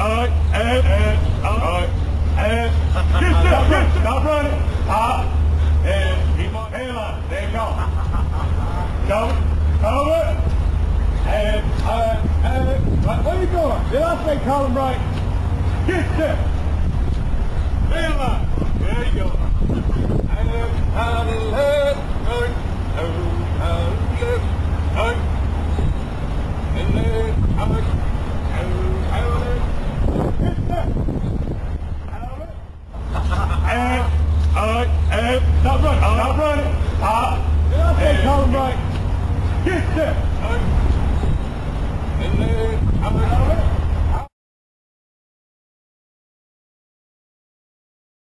Alright, alright, stop running, and keep on hairline, there you go. Go, over, where are you going? Did I say column right? Get there. Hairline, there you go. Stop running, did I say column right? Get there.